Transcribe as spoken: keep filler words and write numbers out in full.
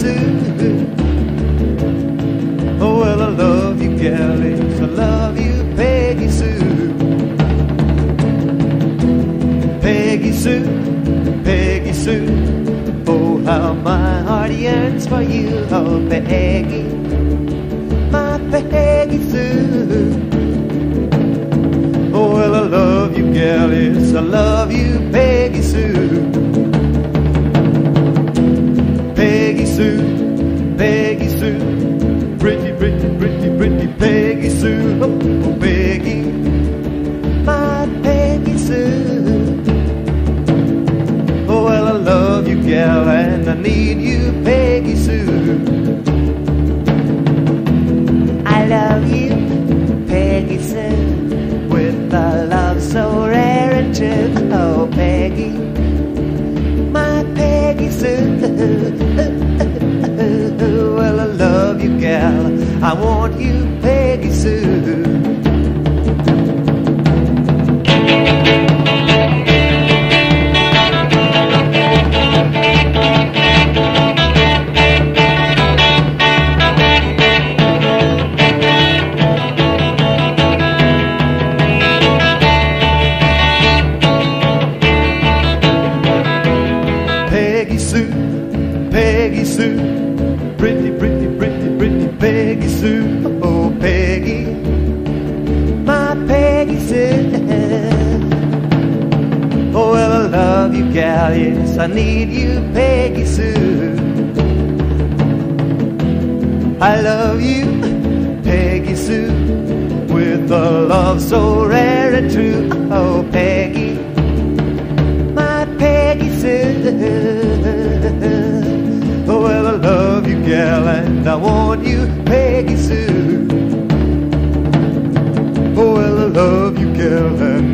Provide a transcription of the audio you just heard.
Sue. Oh, well, I love you, gal, yes, I love you, Peggy Sue. Peggy Sue, Peggy Sue. Oh, how my heart yearns for you, oh, Peggy, my Peggy Sue. Oh, well, I love you, gal, yes, I love you, Peggy Sue. Peggy Sue, Peggy Sue, pretty, pretty, pretty, pretty Peggy Sue. Oh, Peggy, my Peggy Sue. Oh, well, I love you, gal, and I need you, Peggy Sue. I love you, Peggy Sue, with a love so rare and true. Oh, Peggy, my Peggy Sue. Well, I love you, gal, I want you, Peggy Sue. Peggy Sue, Peggy Sue, pretty, pretty, pretty, pretty Peggy Sue. Oh, Peggy, my Peggy Sue. Oh, well, I love you, gal, yes, I need you, Peggy Sue. I love you, Peggy Sue, with a love so rare and true. Oh, Peggy, my Peggy Sue. Oh, well, I love you, gal, and I want you, Peggy Sue. Oh, well, I love you, gal, and